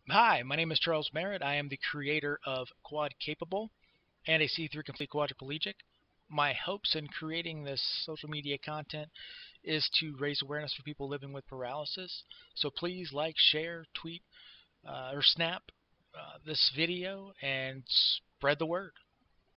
Hi, my name is Charles Merritt. I am the creator of Quadcapable and a C3 complete quadriplegic. My hopes in creating this social media content is to raise awareness for people living with paralysis. So please like, share, tweet, or snap this video and spread the word.